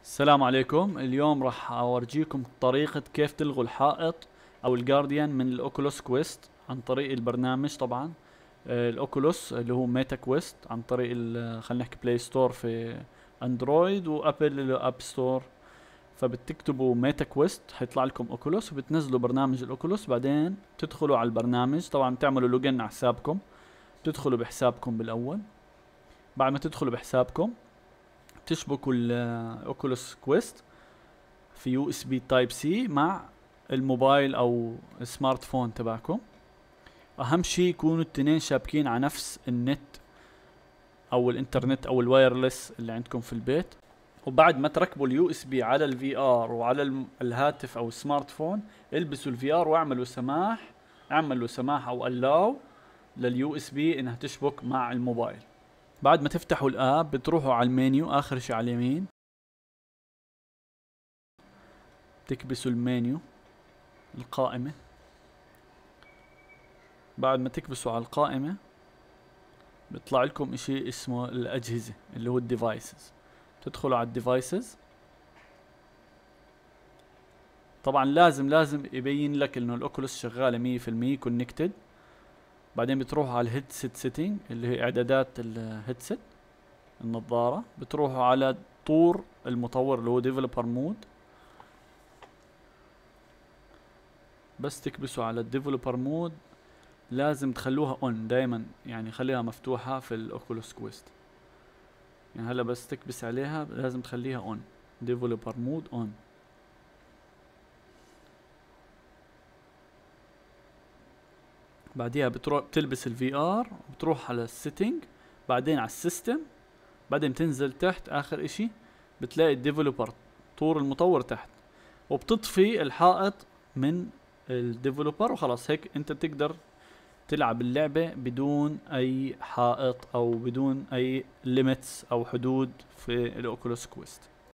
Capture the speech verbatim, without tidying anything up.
السلام عليكم. اليوم راح اورجيكم طريقة كيف تلغوا الحائط او الجارديان من الاوكولوس كويست عن طريق البرنامج. طبعا آه، الاوكولوس اللي هو ميتا كويست عن طريق ال- خلينا نحكي بلاي ستور في اندرويد وابل اب ستور. فبتكتبوا ميتا كويست حيطلع لكم اوكولوس وبتنزلوا برنامج الاوكولوس، بعدين تدخلوا على البرنامج. طبعا بتعملوا لوجن على حسابكم، بتدخلوا بحسابكم بالاول. بعد ما تدخلوا بحسابكم تشبكوا الاوكولوس كويست في يو اس بي تايب سي مع الموبايل او السمارت فون تبعكم. اهم شيء يكونوا التنين شابكين على نفس النت او الانترنت او الوايرلس اللي عندكم في البيت. وبعد ما تركبوا اليو اس بي على الفي ار وعلى الم- الهاتف او السمارت فون، البسوا الفي ار واعملوا سماح اعملوا سماح او allow لليو اس بي انها تشبك مع الموبايل. بعد ما تفتحوا الاب بتروحوا على المنيو اخر شيء على اليمين، تكبسوا المنيو القائمة. بعد ما تكبسوا على القائمة بيطلع لكم اشي اسمه الأجهزة اللي هو الديفايسز. تدخلوا على الديفايسز. طبعا لازم لازم يبين لك انه الاوكولوس شغالة مية في المية كونكتد. بعدين بتروحوا على الهيدسيت سيتنج اللي هي اعدادات الهيدسيت النظارة. بتروحوا على طور المطور اللي هو ديفلوبر مود. بس تكبسوا على الديفلوبر مود لازم تخلوها اون دايما، يعني خليها مفتوحة في الاوكولوس كويست. يعني هلا بس تكبس عليها لازم تخليها اون، ديفلوبر مود اون. بعديها بتروح بتلبس الفي ار وبتروح على السيتنج، بعدين على السيستم، بعدين تنزل تحت اخر اشي بتلاقي الديفلوبر طور المطور تحت، وبتطفي الحائط من الديفلوبر. وخلاص هيك انت تقدر تلعب اللعبة بدون اي حائط او بدون اي ليميتس او حدود في الاوكولوس كويست.